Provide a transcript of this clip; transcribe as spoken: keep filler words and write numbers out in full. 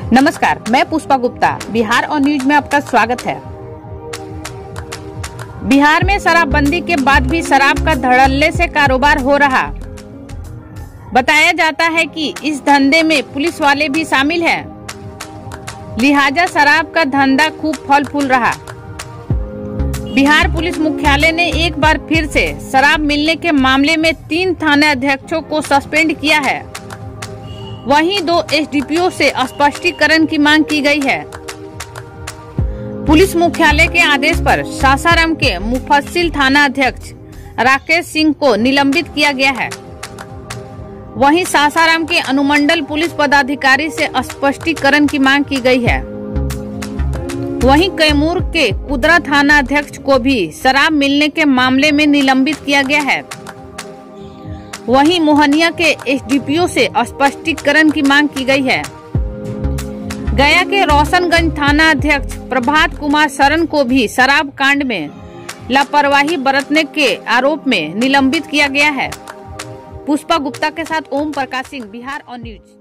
नमस्कार, मैं पुष्पा गुप्ता। बिहार और न्यूज में आपका स्वागत है। बिहार में शराबबंदी के बाद भी शराब का धड़ल्ले से कारोबार हो रहा। बताया जाता है कि इस धंधे में पुलिस वाले भी शामिल हैं, लिहाजा शराब का धंधा खूब फल फूल रहा। बिहार पुलिस मुख्यालय ने एक बार फिर से शराब मिलने के मामले में तीन थाना अध्यक्षों को सस्पेंड किया है। वहीं दो एसडीपीओ से स्पष्टीकरण की मांग की गई है। पुलिस मुख्यालय के आदेश पर सासाराम के मुफस्सिल थाना अध्यक्ष राकेश सिंह को निलंबित किया गया है। वहीं सासाराम के अनुमंडल पुलिस पदाधिकारी से स्पष्टीकरण की मांग की गई है। वहीं कैमूर के कुदरा थाना अध्यक्ष को भी शराब मिलने के मामले में निलंबित किया गया है। वहीं मोहनिया के एसडीपीओ से स्पष्टीकरण की मांग की गई है। गया के रोशनगंज थाना अध्यक्ष प्रभात कुमार शरण को भी शराब कांड में लापरवाही बरतने के आरोप में निलंबित किया गया है। पुष्पा गुप्ता के साथ ओम प्रकाश सिंह, बिहार और न्यूज।